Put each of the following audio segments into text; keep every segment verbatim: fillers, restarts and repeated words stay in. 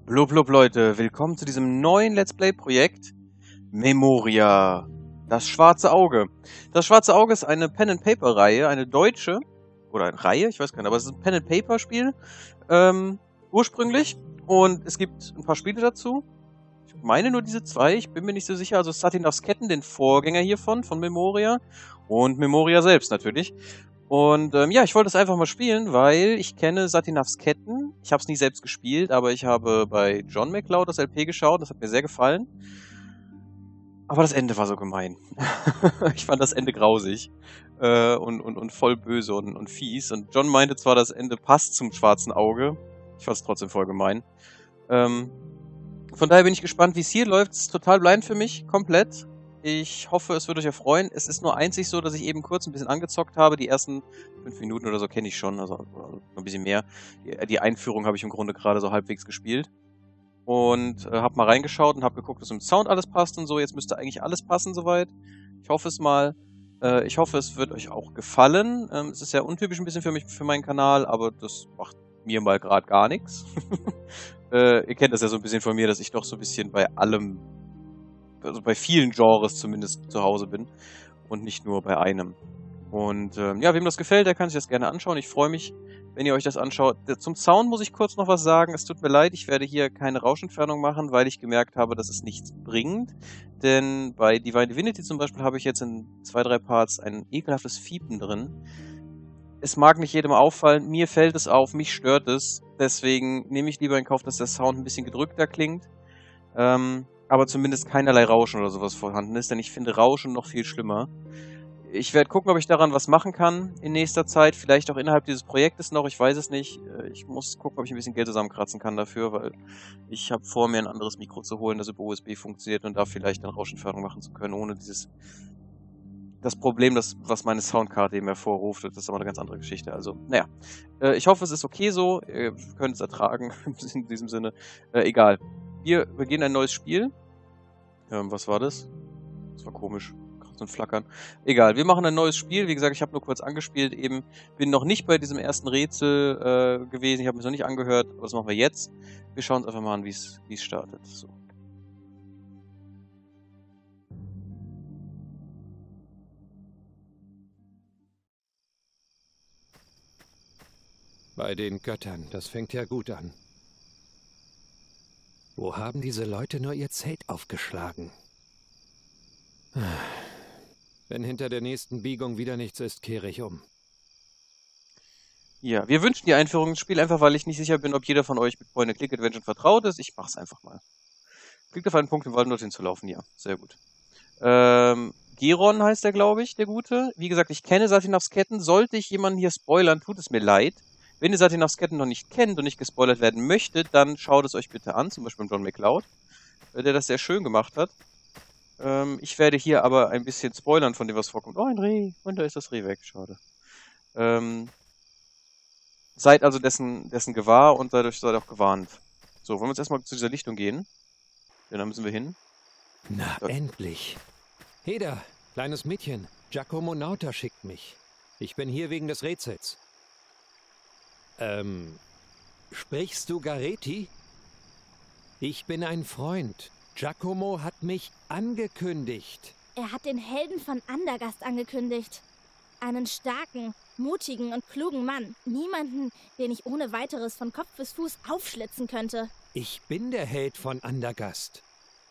Blub blub Leute, willkommen zu diesem neuen Let's Play-Projekt Memoria, das schwarze Auge. Das schwarze Auge ist eine Pen-and-Paper-Reihe, eine deutsche, oder eine Reihe, ich weiß gar nicht, aber es ist ein Pen-and-Paper-Spiel, ähm, ursprünglich. Und es gibt ein paar Spiele dazu. Ich meine nur diese zwei, ich bin mir nicht so sicher. Also Satinavs Ketten, den Vorgänger hiervon, von Memoria. Und Memoria selbst natürlich. Und ähm, ja, ich wollte es einfach mal spielen, weil ich kenne Satinavs Ketten. Ich habe es nie selbst gespielt, aber ich habe bei John McCloud das L P geschaut. Das hat mir sehr gefallen. Aber das Ende war so gemein. Ich fand das Ende grausig. Äh, und, und, und voll böse und, und fies. Und John meinte zwar, das Ende passt zum schwarzen Auge. Ich fand es trotzdem voll gemein. Ähm, von daher bin ich gespannt, wie es hier läuft. Es ist total blind für mich, komplett. Ich hoffe, es wird euch erfreuen. Es ist nur einzig so, dass ich eben kurz ein bisschen angezockt habe. Die ersten fünf Minuten oder so kenne ich schon, also ein bisschen mehr. Die, die Einführung habe ich im Grunde gerade so halbwegs gespielt. Und äh, habe mal reingeschaut und habe geguckt, dass im Sound alles passt und so. Jetzt müsste eigentlich alles passen soweit. Ich hoffe es mal. Äh, ich hoffe, es wird euch auch gefallen. Ähm, es ist ja untypisch ein bisschen für mich, für meinen Kanal, aber das macht mir mal gerade gar nichts. äh, ihr kennt das ja so ein bisschen von mir, dass ich doch so ein bisschen bei allem, also bei vielen Genres zumindest zu Hause bin und nicht nur bei einem. Und ähm, ja, wem das gefällt, der kann sich das gerne anschauen. Ich freue mich, wenn ihr euch das anschaut. Zum Sound muss ich kurz noch was sagen. Es tut mir leid, ich werde hier keine Rauschentfernung machen, weil ich gemerkt habe, dass es nichts bringt. Denn bei Divine Divinity zum Beispiel habe ich jetzt in zwei, drei Parts ein ekelhaftes Fiepen drin. Es mag nicht jedem auffallen, mir fällt es auf, mich stört es. Deswegen nehme ich lieber in Kauf, dass der Sound ein bisschen gedrückter klingt. Ähm, aber zumindest keinerlei Rauschen oder sowas vorhanden ist, denn ich finde Rauschen noch viel schlimmer. Ich werde gucken, ob ich daran was machen kann in nächster Zeit, vielleicht auch innerhalb dieses Projektes noch, ich weiß es nicht. Ich muss gucken, ob ich ein bisschen Geld zusammenkratzen kann dafür, weil ich habe vor, mir ein anderes Mikro zu holen, das über U S B funktioniert und da vielleicht eine Rauschentfernung machen zu können, ohne dieses das Problem, das, was meine Soundkarte eben hervorruft. Das ist aber eine ganz andere Geschichte. Also, naja. Äh, ich hoffe, es ist okay so. Ihr könnt es ertragen, in diesem Sinne. Äh, egal. Wir beginnen ein neues Spiel. Ähm, was war das? Das war komisch. Und flackern. Egal, wir machen ein neues Spiel. Wie gesagt, ich habe nur kurz angespielt. Eben bin noch nicht bei diesem ersten Rätsel äh, gewesen. Ich habe mir es noch nicht angehört. Aber das machen wir jetzt. Wir schauen uns einfach mal an, wie es startet. So. Bei den Göttern, das fängt ja gut an. Wo haben diese Leute nur ihr Zelt aufgeschlagen? Wenn hinter der nächsten Biegung wieder nichts ist, kehre ich um. Ja, wir wünschen die Einführung ins Spiel einfach, weil ich nicht sicher bin, ob jeder von euch mit Point-and-Click-Adventure vertraut ist. Ich mach's einfach mal. Klickt auf einen Punkt im Wald, um dorthin zu laufen. Ja, sehr gut. Ähm, Geron heißt der, glaube ich, der Gute. Wie gesagt, ich kenne Satinavs Ketten. Sollte ich jemanden hier spoilern, tut es mir leid. Wenn ihr Satinavs Ketten noch nicht kennt und nicht gespoilert werden möchtet, dann schaut es euch bitte an. Zum Beispiel John McCloud, der das sehr schön gemacht hat. Ähm, ich werde hier aber ein bisschen spoilern von dem, was vorkommt. Oh, ein Reh. Und da ist das Reh weg. Schade. Ähm, seid also dessen, dessen gewahr und dadurch seid auch gewarnt. So, wollen wir jetzt erstmal zu dieser Lichtung gehen? Ja, da müssen wir hin. Na, da. Endlich. Heda, kleines Mädchen. Giacomo Nauta schickt mich. Ich bin hier wegen des Rätsels. Ähm, sprichst du Gareti? Ich bin ein Freund. Giacomo hat mich angekündigt. Er hat den Helden von Andergast angekündigt. Einen starken, mutigen und klugen Mann. Niemanden, den ich ohne weiteres von Kopf bis Fuß aufschlitzen könnte. Ich bin der Held von Andergast.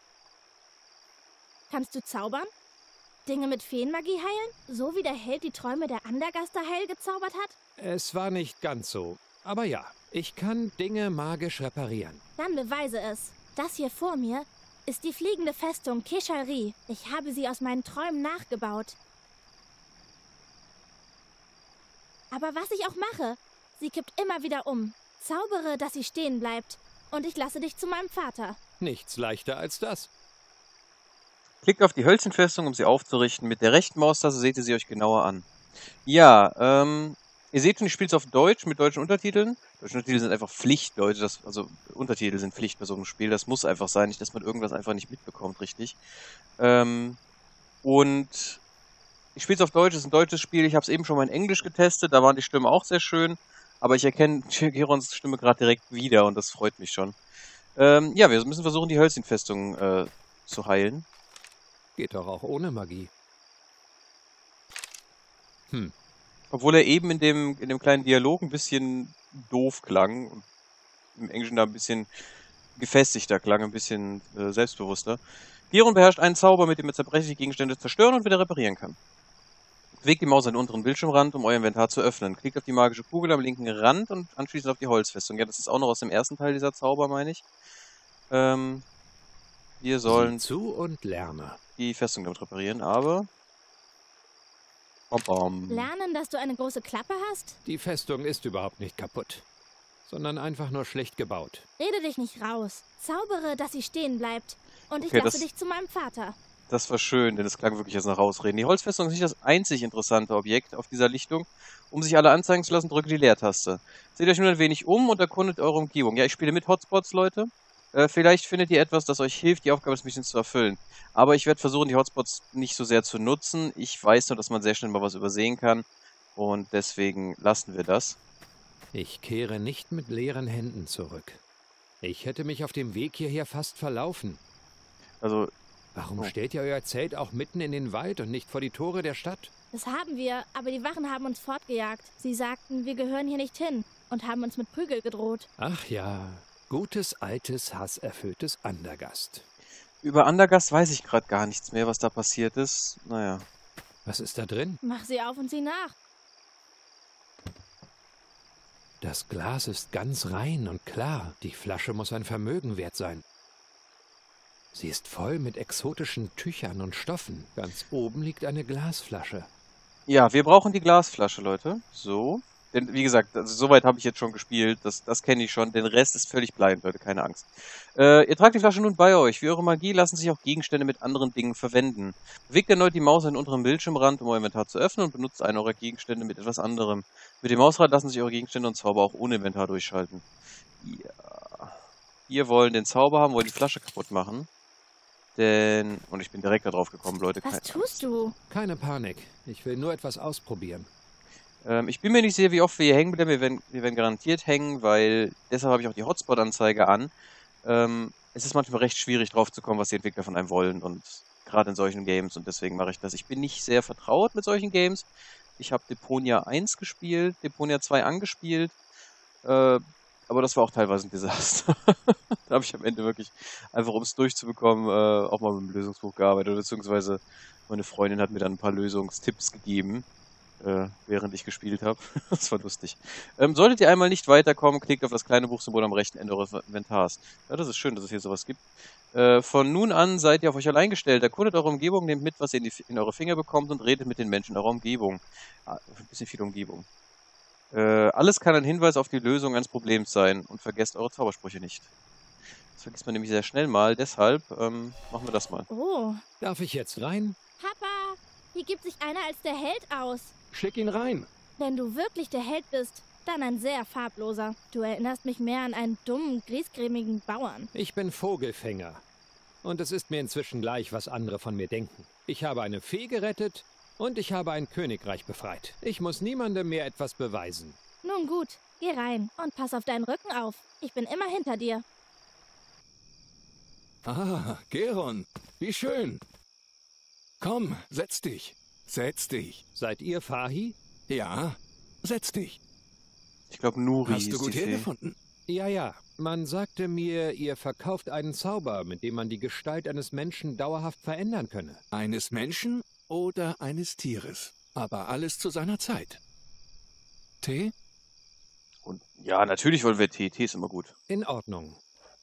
Kannst du zaubern? Dinge mit Feenmagie heilen? So wie der Held die Träume der Andergaster heil gezaubert hat? Es war nicht ganz so. Aber ja, ich kann Dinge magisch reparieren. Dann beweise es. Das hier vor mir ist die fliegende Festung Keshalri. Ich habe sie aus meinen Träumen nachgebaut. Aber was ich auch mache, sie kippt immer wieder um. Zaubere, dass sie stehen bleibt. Und ich lasse dich zu meinem Vater. Nichts leichter als das. Klickt auf die Hölzchenfestung, um sie aufzurichten. Mit der rechten Maustaste seht ihr sie euch genauer an. Ja, ähm... ihr seht schon, ich spiele es auf Deutsch mit deutschen Untertiteln. Deutsche Untertitel sind einfach Pflicht, Leute. Das, also Untertitel sind Pflicht bei so einem Spiel. Das muss einfach sein, nicht, dass man irgendwas einfach nicht mitbekommt, richtig. Ähm, und ich spiele es auf Deutsch, es ist ein deutsches Spiel. Ich habe es eben schon mal in Englisch getestet, da waren die Stimmen auch sehr schön. Aber ich erkenne Gerons Stimme gerade direkt wieder und das freut mich schon. Ähm, ja, wir müssen versuchen, die Hölzchen-Festung äh, zu heilen. Geht doch auch ohne Magie. Hm. Obwohl er eben in dem, in dem kleinen Dialog ein bisschen doof klang. Und im Englischen da ein bisschen gefestigter klang, ein bisschen äh, selbstbewusster. Giron beherrscht einen Zauber, mit dem er zerbrechliche Gegenstände zerstören und wieder reparieren kann. Bewegt die Maus an den unteren Bildschirmrand, um euer Inventar zu öffnen. Klickt auf die magische Kugel am linken Rand und anschließend auf die Holzfestung. Ja, das ist auch noch aus dem ersten Teil dieser Zauber, meine ich. Ähm, wir sollen Sieh zu und lerne. die Festung damit reparieren, aber... Bom, bom. Lernen, dass du eine große Klappe hast? Die Festung ist überhaupt nicht kaputt, sondern einfach nur schlecht gebaut. Rede dich nicht raus. Zaubere, dass sie stehen bleibt. Und Okay, ich lasse das- dich zu meinem Vater. Das war schön, denn es klang wirklich jetzt nach Rausreden. Die Holzfestung ist nicht das einzig interessante Objekt auf dieser Lichtung. Um sich alle anzeigen zu lassen, drücke die Leertaste. Seht euch nur ein wenig um und erkundet eure Umgebung. Ja, ich spiele mit Hotspots, Leute. Äh, vielleicht findet ihr etwas, das euch hilft, die Aufgabe des Missions zu erfüllen. Aber ich werde versuchen, die Hotspots nicht so sehr zu nutzen. Ich weiß nur, dass man sehr schnell mal was übersehen kann. Und deswegen lassen wir das. Ich kehre nicht mit leeren Händen zurück. Ich hätte mich auf dem Weg hierher fast verlaufen. Also, Warum Oh. stellt ihr euer Zelt auch mitten in den Wald und nicht vor die Tore der Stadt? Das haben wir, aber die Wachen haben uns fortgejagt. Sie sagten, wir gehören hier nicht hin und haben uns mit Prügel gedroht. Ach ja, gutes, altes, hasserfülltes Andergast. über Andergast weiß ich gerade gar nichts mehr, was da passiert ist. Naja. Was ist da drin? Mach sie auf und sieh nach. Das Glas ist ganz rein und klar. Die Flasche muss ein Vermögen wert sein. Sie ist voll mit exotischen Tüchern und Stoffen. Ganz oben liegt eine Glasflasche. Ja, wir brauchen die Glasflasche, Leute. So. Denn, wie gesagt, also soweit habe ich jetzt schon gespielt. Das, das kenne ich schon. Den Rest ist völlig blind, Leute. Keine Angst. Äh, ihr tragt die Flasche nun bei euch. Wie eure Magie lassen sich auch Gegenstände mit anderen Dingen verwenden. Bewegt erneut die Maus an den unteren Bildschirmrand, um euer Inventar zu öffnen und benutzt einen eurer Gegenstände mit etwas anderem. Mit dem Mausrad lassen sich eure Gegenstände und Zauber auch ohne Inventar durchschalten. Ja. Wir wollen den Zauber haben, wollen die Flasche kaputt machen. Denn... Und ich bin direkt da drauf gekommen, Leute. Was keine tust du? Keine Panik. Ich will nur etwas ausprobieren. Ähm, ich bin mir nicht sicher, wie oft wir hier hängen bleiben. Wir werden, wir werden garantiert hängen, weil deshalb habe ich auch die Hotspot-Anzeige an. Ähm, es ist manchmal recht schwierig drauf zu kommen, was die Entwickler von einem wollen und gerade in solchen Games und deswegen mache ich das. Ich bin nicht sehr vertraut mit solchen Games. Ich habe Deponia eins gespielt, Deponia zwei angespielt, äh, aber das war auch teilweise ein Desaster. Da habe ich am Ende wirklich einfach, um es durchzubekommen, äh, auch mal mit dem Lösungsbuch gearbeitet, beziehungsweise meine Freundin hat mir dann ein paar Lösungstipps gegeben. Äh, während ich gespielt habe. Das war lustig. Ähm, solltet ihr einmal nicht weiterkommen, klickt auf das kleine Buchsymbol am rechten Ende eures Inventars. Ja, das ist schön, dass es hier sowas gibt. Äh, von nun an seid ihr auf euch allein gestellt. Erkundet eure Umgebung, nehmt mit, was ihr in, die, in eure Finger bekommt und redet mit den Menschen in eurer Umgebung. Ah, ein bisschen viel Umgebung. Äh, alles kann ein Hinweis auf die Lösung eines Problems sein und vergesst eure Zaubersprüche nicht. Das vergisst man nämlich sehr schnell mal, deshalb ähm, machen wir das mal. Oh. Darf ich jetzt rein? Papa, hier gibt sich einer als der Held aus. Schick ihn rein. Wenn du wirklich der Held bist, dann ein sehr farbloser. Du erinnerst mich mehr an einen dummen, griesgrämigen Bauern. Ich bin Vogelfänger. Und es ist mir inzwischen gleich, was andere von mir denken. Ich habe eine Fee gerettet und ich habe ein Königreich befreit. Ich muss niemandem mehr etwas beweisen. Nun gut, geh rein und pass auf deinen Rücken auf. Ich bin immer hinter dir. Ah, Geron, wie schön. Komm, setz dich. Setz dich. Seid ihr Fahi? Ja, setz dich. Ich glaube, Nuri Hast du ist gut die Fee. hergefunden? Ja, ja. Man sagte mir, ihr verkauft einen Zauber, mit dem man die Gestalt eines Menschen dauerhaft verändern könne. Eines Menschen oder eines Tieres. Aber alles zu seiner Zeit. Tee? Und ja, natürlich wollen wir Tee. Tee ist immer gut. In Ordnung.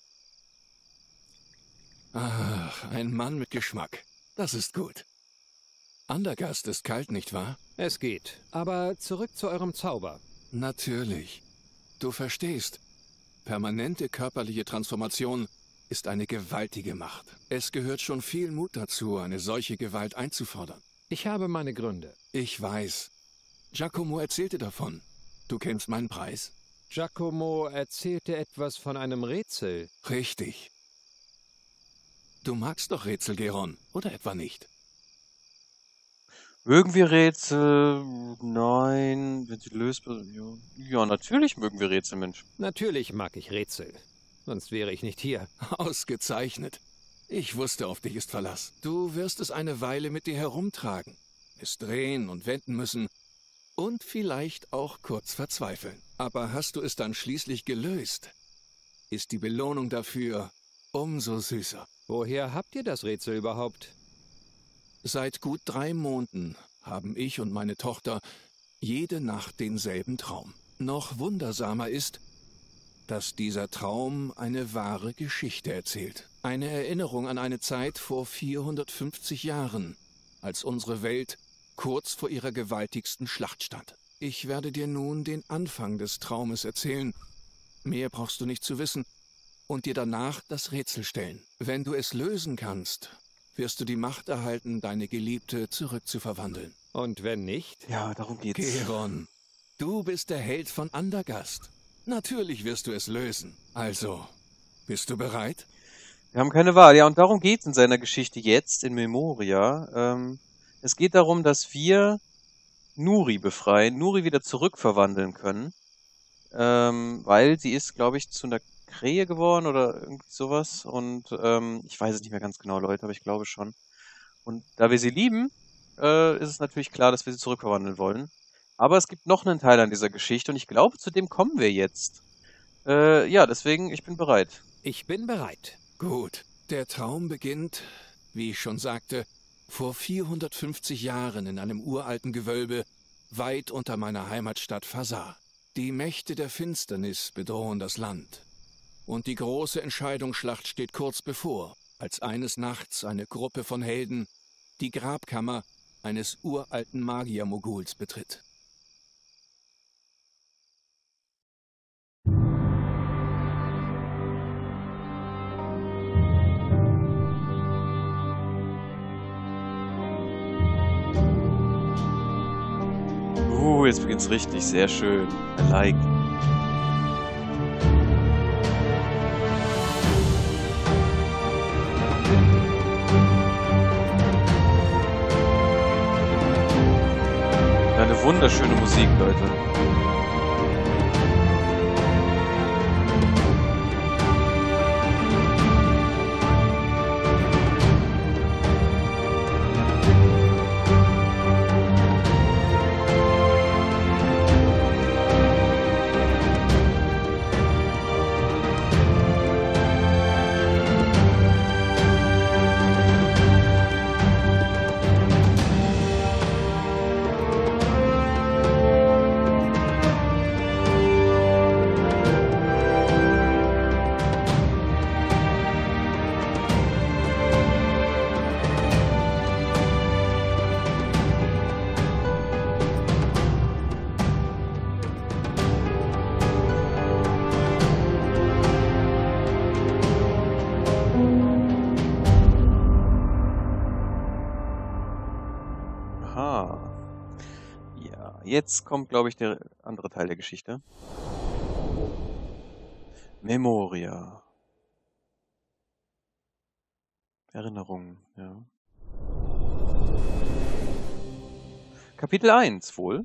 Ach, ein Mann mit Geschmack. Das ist gut. Andergast ist kalt, nicht wahr? Es geht. Aber zurück zu eurem Zauber. Natürlich. Du verstehst. Permanente körperliche Transformation ist eine gewaltige Macht. Es gehört schon viel Mut dazu, eine solche Gewalt einzufordern. Ich habe meine Gründe. Ich weiß. Giacomo erzählte davon. Du kennst meinen Preis? Giacomo erzählte etwas von einem Rätsel. Richtig. Du magst doch Rätsel, Geron, oder etwa nicht? Mögen wir Rätsel? Nein. Wenn sie lösbar sind? Ja. Ja, natürlich mögen wir Rätsel, Mensch. Natürlich mag ich Rätsel. sonst wäre ich nicht hier. Ausgezeichnet. Ich wusste, auf dich ist Verlass. Du wirst es eine Weile mit dir herumtragen, es drehen und wenden müssen und vielleicht auch kurz verzweifeln. Aber hast du es dann schließlich gelöst, ist die Belohnung dafür umso süßer. Woher habt ihr das Rätsel überhaupt? Seit gut drei Monaten haben ich und meine Tochter jede Nacht denselben Traum. Noch wundersamer ist, dass dieser Traum eine wahre Geschichte erzählt. Eine Erinnerung an eine Zeit vor vierhundertfünfzig Jahren, als unsere Welt kurz vor ihrer gewaltigsten Schlacht stand. Ich werde dir nun den Anfang des Traumes erzählen. Mehr brauchst du nicht zu wissen. Und dir danach das Rätsel stellen. Wenn du es lösen kannst, wirst du die Macht erhalten, deine Geliebte zurückzuverwandeln. Und wenn nicht? Ja, darum geht's. Geron, du bist der Held von Andergast. Natürlich wirst du es lösen. Also, bist du bereit? Wir haben keine Wahl. Ja, und darum geht's in seiner Geschichte jetzt, in Memoria. Ähm, es geht darum, dass wir Nuri befreien, Nuri wieder zurückverwandeln können. Ähm, weil sie ist, glaube ich, zu einer Krähe geworden oder irgendwie sowas. Und ähm, ich weiß es nicht mehr ganz genau, Leute, aber ich glaube schon. Und da wir sie lieben, äh, ist es natürlich klar, dass wir sie zurückverwandeln wollen. Aber es gibt noch einen Teil an dieser Geschichte und ich glaube, zu dem kommen wir jetzt. Äh, ja, deswegen, ich bin bereit. Ich bin bereit. Gut. Der Traum beginnt, wie ich schon sagte, vor vierhundertfünfzig Jahren in einem uralten Gewölbe weit unter meiner Heimatstadt Fasar. Die Mächte der Finsternis bedrohen das Land. Und die große Entscheidungsschlacht steht kurz bevor, als eines Nachts eine Gruppe von Helden die Grabkammer eines uralten Magier-Moguls betritt. Uh, jetzt beginnt's richtig. Sehr schön. I like. Eine wunderschöne Musik, Leute. Jetzt kommt, glaube ich, der andere Teil der Geschichte. Memoria. Erinnerungen, ja. Kapitel eins wohl.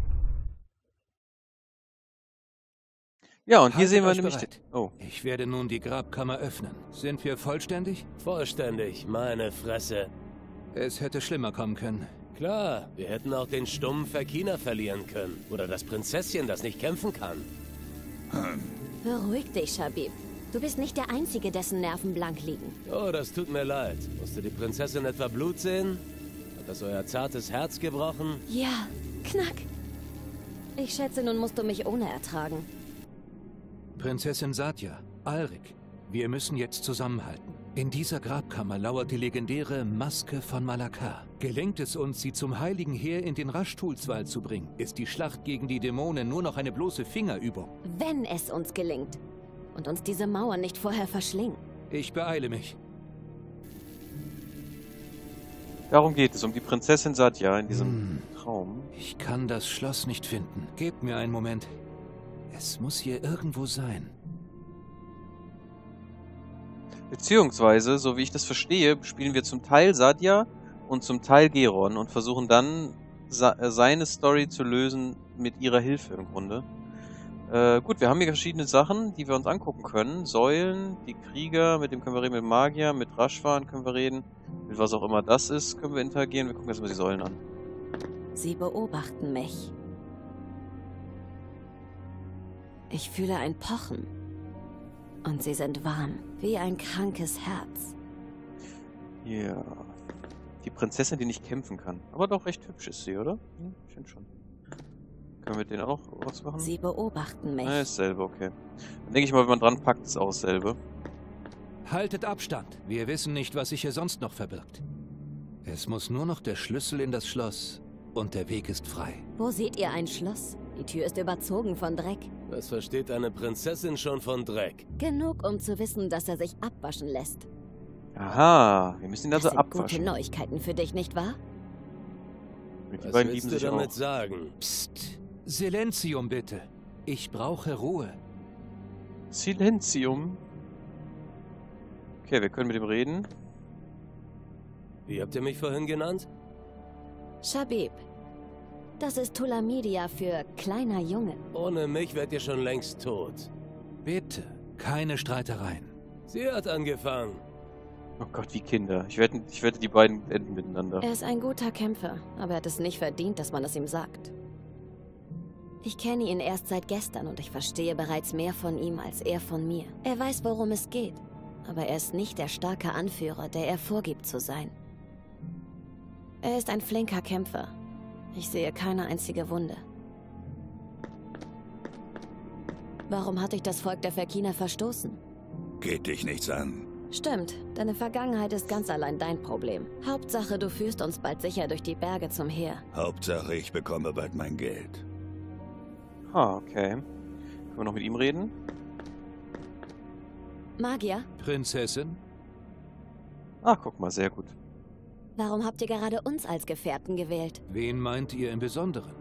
Ja, und hier Haltet sehen wir euch nämlich... bereit. den- Oh, Ich werde nun die Grabkammer öffnen. Sind wir vollständig? Vollständig, meine Fresse. Es hätte schlimmer kommen können. Klar, wir hätten auch den stummen Verkina verlieren können. Oder das Prinzesschen, das nicht kämpfen kann. Beruhig dich, Shabib. Du bist nicht der Einzige, dessen Nerven blank liegen. Oh, das tut mir leid. Musste die Prinzessin etwa Blut sehen? Hat das euer zartes Herz gebrochen? Ja, knack. Ich schätze, nun musst du mich ohne ertragen. Prinzessin Satya, Alrik, wir müssen jetzt zusammenhalten. In dieser Grabkammer lauert die legendäre Maske von Malakar. Gelingt es uns, sie zum heiligen Heer in den Raschtulswald zu bringen, ist die Schlacht gegen die Dämonen nur noch eine bloße Fingerübung. Wenn es uns gelingt und uns diese Mauern nicht vorher verschlingen. Ich beeile mich. darum geht es, um die Prinzessin Satya in diesem Hm. Traum. Ich kann das Schloss nicht finden. Gebt mir einen Moment. Es muss hier irgendwo sein. Beziehungsweise, so wie ich das verstehe, spielen wir zum Teil Satya und zum Teil Geron und versuchen dann sa- äh, seine Story zu lösen mit ihrer Hilfe im Grunde. Äh, gut, wir haben hier verschiedene Sachen, die wir uns angucken können. Säulen, die Krieger, mit dem können wir reden, mit dem Magier, mit Rashwan können wir reden. Mit was auch immer das ist, können wir interagieren. Wir gucken jetzt mal die Säulen an. Sie beobachten mich. Ich fühle ein Pochen. Und sie sind warm, wie ein krankes Herz. Ja. Die Prinzessin, die nicht kämpfen kann. Aber doch recht hübsch ist sie, oder? Hm, ich finde schon. Können wir den auch was machen? Sie beobachten mich. Ah, ist selbe, okay. Dann denke ich mal, wenn man dran packt, ist auch selbe. Haltet Abstand. Wir wissen nicht, was sich hier sonst noch verbirgt. Es muss nur noch der Schlüssel in das Schloss und der Weg ist frei. Wo seht ihr ein Schloss? Die Tür ist überzogen von Dreck. Was versteht eine Prinzessin schon von Dreck? Genug, um zu wissen, dass er sich abwaschen lässt. Aha, wir müssen ihn also Das sind abwaschen. gute Neuigkeiten für dich, nicht wahr? Die Was beiden willst lieben du sich damit auch. sagen? Psst. Silenzium bitte. Ich brauche Ruhe. Silenzium. Okay, wir können mit ihm reden. Wie habt ihr mich vorhin genannt? Shabib. Das ist Tulamidia für kleiner Junge. Ohne mich wärt ihr schon längst tot. Bitte, keine Streitereien. Sie hat angefangen. Oh Gott, wie Kinder. Ich wette, ich wette die beiden enden miteinander. Er ist ein guter Kämpfer, aber er hat es nicht verdient, dass man es ihm sagt. Ich kenne ihn erst seit gestern und ich verstehe bereits mehr von ihm als er von mir. Er weiß, worum es geht, aber er ist nicht der starke Anführer, der er vorgibt zu sein. Er ist ein flinker Kämpfer. Ich sehe keine einzige Wunde. Warum hat dich das Volk der Verkina verstoßen? Geht dich nichts an. Stimmt, deine Vergangenheit ist ganz allein dein Problem. Hauptsache, du führst uns bald sicher durch die Berge zum Heer. Hauptsache, ich bekomme bald mein Geld. Ah, okay. Können wir noch mit ihm reden? Magier, Prinzessin? Ach, guck mal, sehr gut. warum habt ihr gerade uns als Gefährten gewählt? Wen meint ihr im Besonderen?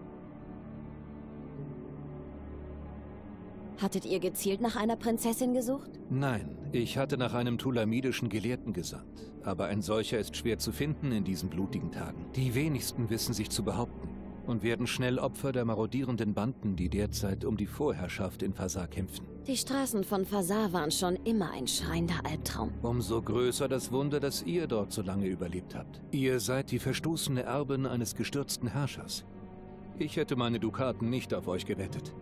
Hattet ihr gezielt nach einer Prinzessin gesucht? Nein, ich hatte nach einem tulamidischen Gelehrten gesandt. Aber ein solcher ist schwer zu finden in diesen blutigen Tagen. Die wenigsten wissen sich zu behaupten und werden schnell Opfer der marodierenden Banden, die derzeit um die Vorherrschaft in Fasar kämpfen. Die Straßen von Fasar waren schon immer ein schreiender Albtraum. Umso größer das Wunder, dass ihr dort so lange überlebt habt. Ihr seid die verstoßene Erbin eines gestürzten Herrschers. Ich hätte meine Dukaten nicht auf euch gewettet.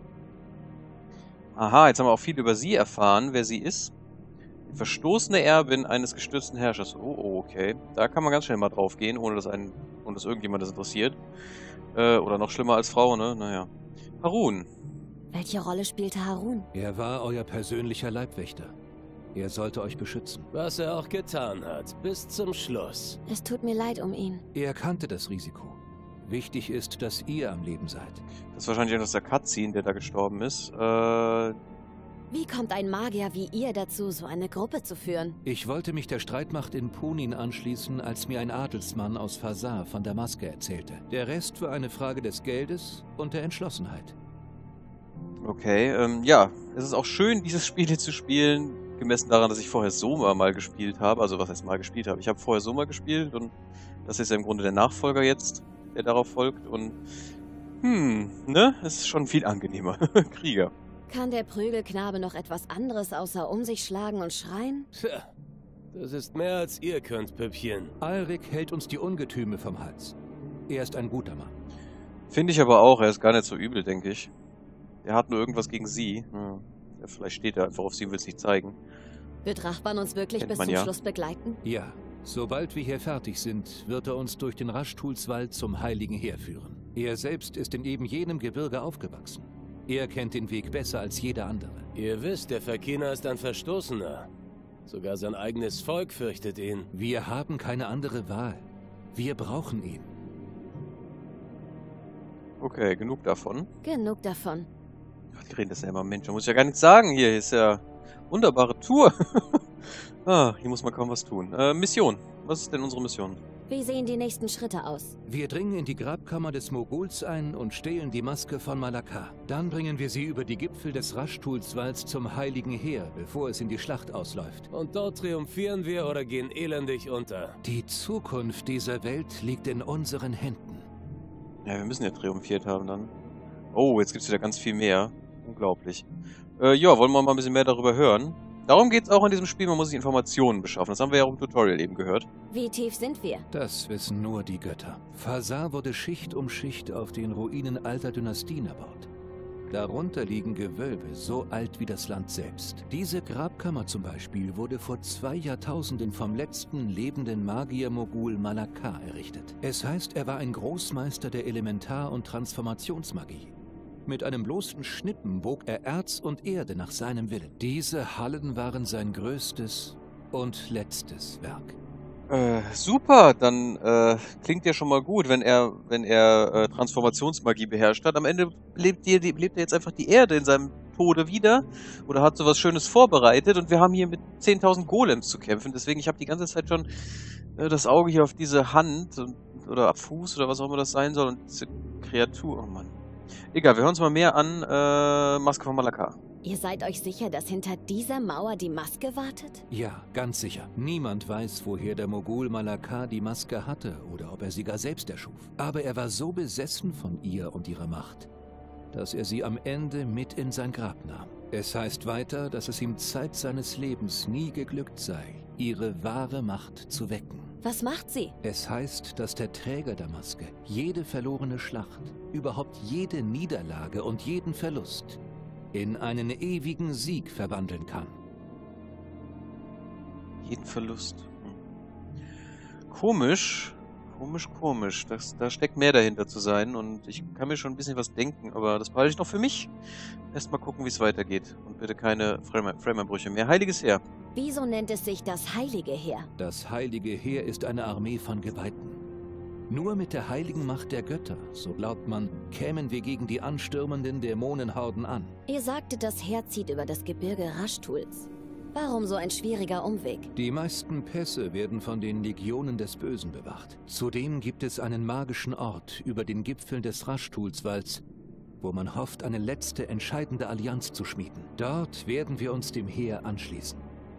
Aha, jetzt haben wir auch viel über sie erfahren, wer sie ist. Die verstoßene Erbin eines gestürzten Herrschers. Oh, oh, okay. Da kann man ganz schnell mal drauf gehen, ohne dass, einen, ohne dass irgendjemand das interessiert. Äh, oder noch schlimmer als Frau, ne? Naja. Harun. Welche Rolle spielte Harun? Er war euer persönlicher Leibwächter. Er sollte euch beschützen. Was er auch getan hat, bis zum Schluss. Es tut mir leid um ihn. Er kannte das Risiko. Wichtig ist, dass ihr am Leben seid. Das ist wahrscheinlich etwas der Cutscene, der da gestorben ist. Äh, Wie kommt ein Magier wie ihr dazu, so eine Gruppe zu führen? Ich wollte mich der Streitmacht in Punin anschließen, als mir ein Adelsmann aus Fasar von Damaske erzählte. Der Rest war eine Frage des Geldes und der Entschlossenheit. okay, ähm, ja. Es ist auch schön, dieses Spiel hier zu spielen, gemessen daran, dass ich vorher Soma mal gespielt habe. Also, was heißt mal gespielt habe? Ich habe vorher Soma gespielt und das ist ja im Grunde der Nachfolger jetzt, der darauf folgt. Und, hm, ne? Es ist schon viel angenehmer. Krieger. Kann der Prügelknabe noch etwas anderes außer um sich schlagen und schreien? Tja, das ist mehr als ihr könnt, Püppchen. Alrik hält uns die Ungetüme vom Hals. Er ist ein guter Mann. Finde ich aber auch, er ist gar nicht so übel, denke ich. Er hat nur irgendwas gegen sie. Ja, vielleicht steht er einfach auf sie und will es nicht zeigen. Wird Rachban uns wirklich Kennt bis man zum ja. Schluss begleiten? Ja, sobald wir hier fertig sind, wird er uns durch den Raschtulswald zum Heiligen Heer führen. Er selbst ist in eben jenem Gebirge aufgewachsen. Er kennt den Weg besser als jeder andere. Ihr wisst, der Verkina ist ein Verstoßener. Sogar sein eigenes Volk fürchtet ihn. Wir haben keine andere Wahl. Wir brauchen ihn. Okay, genug davon. Genug davon. Ach, die reden das ja immer, Mensch, da muss ich ja gar nichts sagen. Hier ist ja wunderbare Tour. ah, hier muss man kaum was tun. Äh, Mission. Was ist denn unsere Mission? Wie sehen die nächsten Schritte aus? Wir dringen in die Grabkammer des Moguls ein und stehlen die Maske von Malakar. Dann bringen wir sie über die Gipfel des Raschtulswalds zum Heiligen Heer, bevor es in die Schlacht ausläuft. Und dort triumphieren wir oder gehen elendig unter. Die Zukunft dieser Welt liegt in unseren Händen. Ja, wir müssen ja triumphiert haben dann. Oh, jetzt gibt's wieder ganz viel mehr. Unglaublich. Äh, ja, wollen wir mal ein bisschen mehr darüber hören? Darum geht es auch in diesem Spiel, man muss sich Informationen beschaffen. Das haben wir ja auch im Tutorial eben gehört. Wie tief sind wir? Das wissen nur die Götter. Fasar wurde Schicht um Schicht auf den Ruinen alter Dynastien erbaut. Darunter liegen Gewölbe, so alt wie das Land selbst. Diese Grabkammer zum Beispiel wurde vor zwei Jahrtausenden vom letzten lebenden Magier-Mogul Malakar errichtet. Es heißt, er war ein Großmeister der Elementar- und Transformationsmagie. Mit einem bloßen Schnippen wog er Erz und Erde nach seinem Willen. Diese Hallen waren sein größtes und letztes Werk. Äh, super, dann äh, klingt ja schon mal gut, wenn er, wenn er äh, Transformationsmagie beherrscht hat. Am Ende lebt, die, die, lebt er jetzt einfach die Erde in seinem Tode wieder oder hat sowas Schönes vorbereitet und wir haben hier mit zehntausend Golems zu kämpfen. Deswegen, ich habe die ganze Zeit schon äh, das Auge hier auf diese Hand und, oder Fuß oder was auch immer das sein soll und diese Kreatur. Oh Mann. Egal, wir hören uns mal mehr an äh, Maske von Malakar. Ihr seid euch sicher, dass hinter dieser Mauer die Maske wartet? Ja, ganz sicher. Niemand weiß, woher der Mogul Malakar die Maske hatte oder ob er sie gar selbst erschuf. Aber er war so besessen von ihr und ihrer Macht, dass er sie am Ende mit in sein Grab nahm. Es heißt weiter, dass es ihm Zeit seines Lebens nie geglückt sei, ihre wahre Macht zu wecken. Was macht sie? Es heißt, dass der Träger der Maske jede verlorene Schlacht, überhaupt jede Niederlage und jeden Verlust in einen ewigen Sieg verwandeln kann. Jeden Verlust. Hm. Komisch. Komisch, komisch. Das, da steckt mehr dahinter zu sein und ich kann mir schon ein bisschen was denken, aber das behalte ich noch für mich. Erstmal gucken, wie es weitergeht. Und bitte keine Framerbrüche mehr. Heiliges Heer. Wieso nennt es sich das Heilige Heer? Das Heilige Heer ist eine Armee von Geweihten. Nur mit der heiligen Macht der Götter, so glaubt man, kämen wir gegen die anstürmenden Dämonenhorden an. Ihr sagtet, das Heer zieht über das Gebirge Raschtuls. Warum so ein schwieriger Umweg? Die meisten Pässe werden von den Legionen des Bösen bewacht. Zudem gibt es einen magischen Ort über den Gipfeln des Raschtulswalds, wo man hofft, eine letzte entscheidende Allianz zu schmieden. Dort werden wir uns dem Heer anschließen.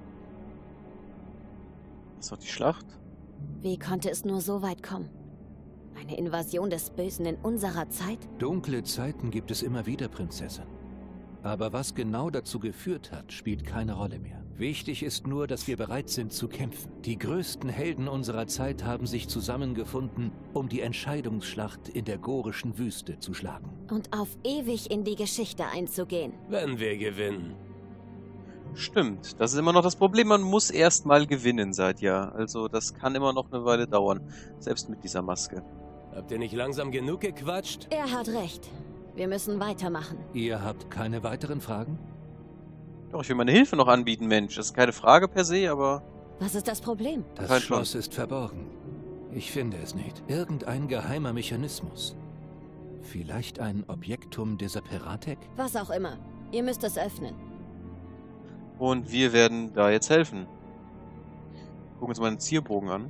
Das ist doch die Schlacht. Wie konnte es nur so weit kommen? Eine Invasion des Bösen in unserer Zeit? Dunkle Zeiten gibt es immer wieder, Prinzessin. Aber was genau dazu geführt hat, spielt keine Rolle mehr. Wichtig ist nur, dass wir bereit sind zu kämpfen. Die größten Helden unserer Zeit haben sich zusammengefunden, um die Entscheidungsschlacht in der gorischen Wüste zu schlagen. Und auf ewig in die Geschichte einzugehen. Wenn wir gewinnen. Stimmt, das ist immer noch das Problem, man muss erst mal gewinnen seit Jahr. Also das kann immer noch eine Weile dauern, selbst mit dieser Maske. Habt ihr nicht langsam genug gequatscht? Er hat recht. Wir müssen weitermachen. Ihr habt keine weiteren Fragen? Doch, ich will meine Hilfe noch anbieten, Mensch. Das ist keine Frage per se, aber... Was ist das Problem? Das Kein Schloss ist verborgen. Ich finde es nicht. Irgendein geheimer Mechanismus. Vielleicht ein Objektum dieser Piratek? Was auch immer. Ihr müsst es öffnen. Und wir werden da jetzt helfen. Gucken uns mal einen Zierbogen an.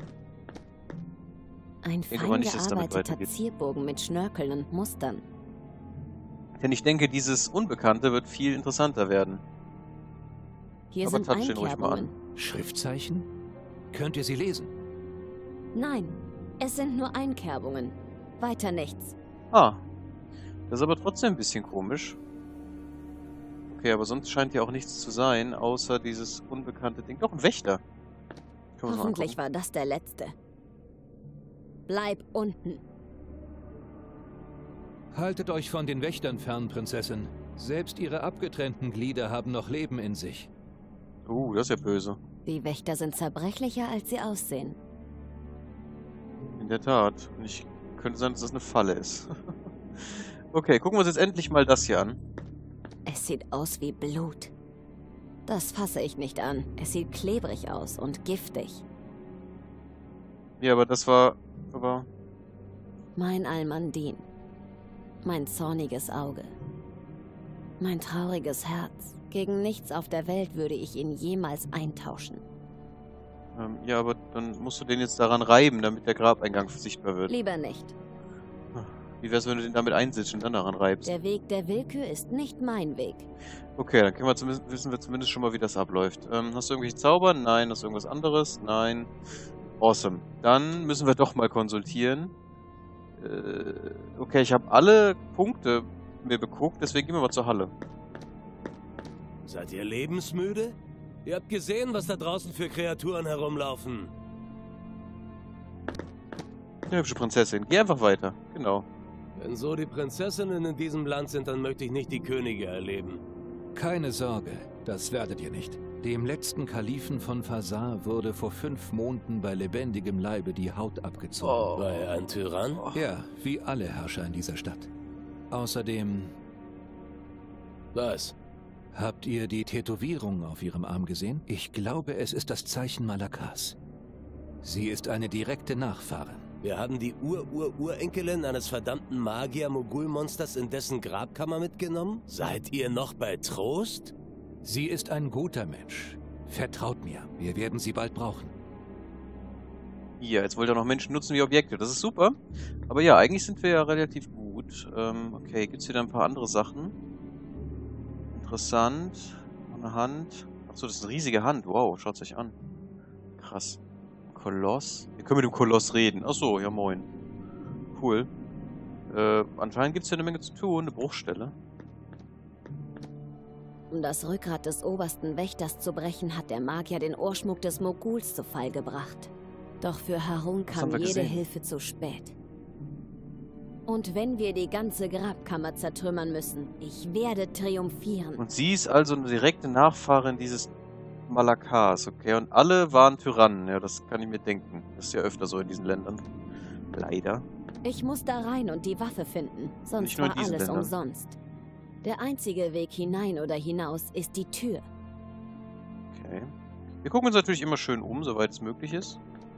Ein denke fein mal nicht, dass es damit gearbeiteter weitergeht. Zierbogen mit Schnörkeln und Mustern. Denn ich denke, dieses Unbekannte wird viel interessanter werden. Hier Aber sind touch den ruhig mal Einkerbungen. Schriftzeichen? Könnt ihr sie lesen? Nein, es sind nur Einkerbungen. Weiter nichts. Ah, das ist aber trotzdem ein bisschen komisch. Okay, aber sonst scheint ja auch nichts zu sein, außer dieses unbekannte Ding. Doch, ein Wächter. Können wir uns mal Hoffentlich angucken. war das der letzte. Bleib unten. Haltet euch von den Wächtern fern, Prinzessin. Selbst ihre abgetrennten Glieder haben noch Leben in sich. Uh, das ist ja böse. Die Wächter sind zerbrechlicher, als sie aussehen. In der Tat. Und ich könnte sein, dass das eine Falle ist. Okay, gucken wir uns jetzt endlich mal das hier an. Es sieht aus wie Blut. Das fasse ich nicht an. Es sieht klebrig aus und giftig. Ja, aber das war... aber... Mein Almandin. Mein zorniges Auge. Mein trauriges Herz. Gegen nichts auf der Welt würde ich ihn jemals eintauschen. Ähm, ja, aber dann musst du den jetzt daran reiben, damit der Grabeingang sichtbar wird. Lieber nicht. Wie wär's, wenn du den damit einsitzt und dann daran reibst? Der Weg der Willkür ist nicht mein Weg. Okay, dann können wir zumindest, wissen wir zumindest schon mal, wie das abläuft. Ähm, hast du irgendwelche Zauber? Nein. Hast du irgendwas anderes? Nein. Awesome. Dann müssen wir doch mal konsultieren. Äh, okay, ich habe alle Punkte mir beguckt, deswegen gehen wir mal zur Halle. Seid ihr lebensmüde? Ihr habt gesehen, was da draußen für Kreaturen herumlaufen. Eine hübsche Prinzessin. Geh einfach weiter. Genau. Wenn so die Prinzessinnen in diesem Land sind, dann möchte ich nicht die Könige erleben. Keine Sorge, das werdet ihr nicht. Dem letzten Kalifen von Fasar wurde vor fünf Monden bei lebendigem Leibe die Haut abgezogen. Oh. War er ein Tyrann? Ja, wie alle Herrscher in dieser Stadt. Außerdem... Was? Habt ihr die Tätowierung auf ihrem Arm gesehen? Ich glaube, es ist das Zeichen Malakas. Sie ist eine direkte Nachfahrin. Wir haben die Ur-Ur-Urenkelin eines verdammten Magier-Mogul-Monsters in dessen Grabkammer mitgenommen? Seid ihr noch bei Trost? Sie ist ein guter Mensch. Vertraut mir, wir werden sie bald brauchen. Ja, jetzt wollt ihr noch Menschen nutzen wie Objekte. Das ist super. Aber ja, eigentlich sind wir ja relativ gut. Ähm, okay, gibt's hier dann ein paar andere Sachen? Interessant. Noch eine Hand. Achso, das ist eine riesige Hand. Wow, schaut's euch an. Krass. Koloss. Wir können mit dem Koloss reden. Achso, ja moin. Cool. Äh, anscheinend gibt's hier eine Menge zu tun. Eine Bruchstelle. Um das Rückgrat des obersten Wächters zu brechen, hat der Magier den Ohrschmuck des Moguls zu Fall gebracht. Doch für Harun Was kam haben wir jede gesehen? Hilfe zu spät. Und wenn wir die ganze Grabkammer zertrümmern müssen, ich werde triumphieren. Und sie ist also eine direkte Nachfahrin dieses Malakas, okay? Und alle waren Tyrannen, ja, das kann ich mir denken. Das ist ja öfter so in diesen Ländern. Leider. Ich muss da rein und die Waffe finden, sonst Nicht nur in war diesen alles Ländern. umsonst. Der einzige Weg hinein oder hinaus ist die Tür. Okay. Wir gucken uns natürlich immer schön um, soweit es möglich ist.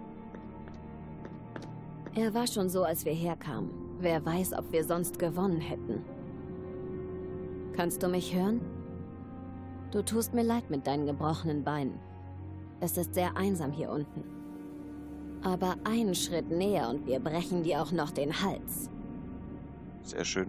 Er war schon so, als wir herkamen. Wer weiß, ob wir sonst gewonnen hätten. Kannst du mich hören? Du tust mir leid mit deinen gebrochenen Beinen. Es ist sehr einsam hier unten. Aber einen Schritt näher und wir brechen dir auch noch den Hals. Sehr schön.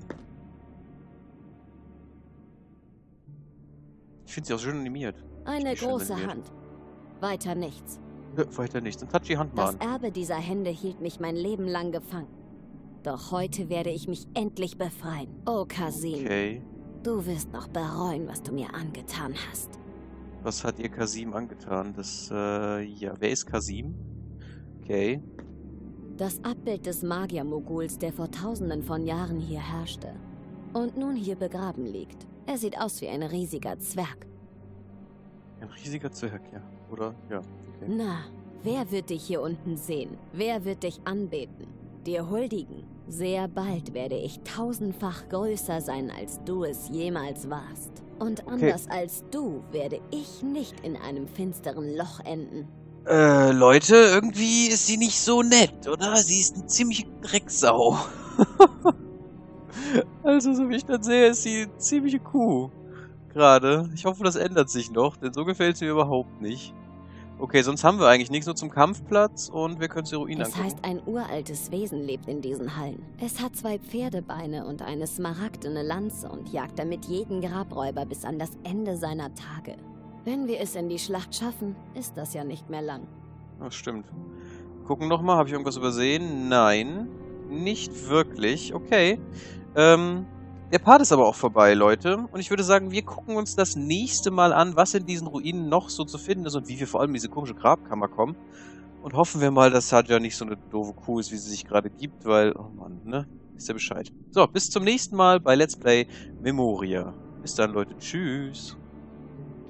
Ich finde sie auch schön animiert. Eine Richtig schön große animiert. Hand. Weiter nichts. Ja, weiter nichts. Dann touch die Hand mal Das an. Erbe dieser Hände hielt mich mein Leben lang gefangen. Doch heute werde ich mich endlich befreien. Oh, Kasim, Okay. du wirst noch bereuen, was du mir angetan hast. Was hat ihr Kasim angetan? Das, äh, ja, wer ist Kasim? Okay. Das Abbild des Magier-Moguls, der vor tausenden von Jahren hier herrschte. Und nun hier begraben liegt. Er sieht aus wie ein riesiger Zwerg. Ein riesiger Zwerg, ja. Oder? Ja. Okay. Na, wer wird dich hier unten sehen? Wer wird dich anbeten? Dir huldigen? Sehr bald werde ich tausendfach größer sein, als du es jemals warst. Und anders als du werde ich nicht in einem finsteren Loch enden. Äh, Leute, irgendwie ist sie nicht so nett, oder? Sie ist eine ziemliche Drecksau. Also, so wie ich das sehe, ist sie eine ziemliche Kuh. Gerade. Ich hoffe, das ändert sich noch, denn so gefällt sie mir überhaupt nicht. Okay, sonst haben wir eigentlich nichts, nur zum Kampfplatz und wir können uns die Ruinen Das angucken. heißt, ein uraltes Wesen lebt in diesen Hallen. Es hat zwei Pferdebeine und eine smaragdene Lanze und jagt damit jeden Grabräuber bis an das Ende seiner Tage. Wenn wir es in die Schlacht schaffen, ist das ja nicht mehr lang. Das stimmt. Gucken nochmal, habe ich irgendwas übersehen? Nein, nicht wirklich. Okay. Ähm, der Part ist aber auch vorbei, Leute. Und ich würde sagen, wir gucken uns das nächste Mal an, was in diesen Ruinen noch so zu finden ist und wie wir vor allem in diese komische Grabkammer kommen. Und hoffen wir mal, dass Saja nicht so eine doofe Kuh ist, wie sie sich gerade gibt, weil, oh Mann, ne? Wisst ihr Bescheid. So, bis zum nächsten Mal bei Let's Play Memoria. Bis dann, Leute. Tschüss.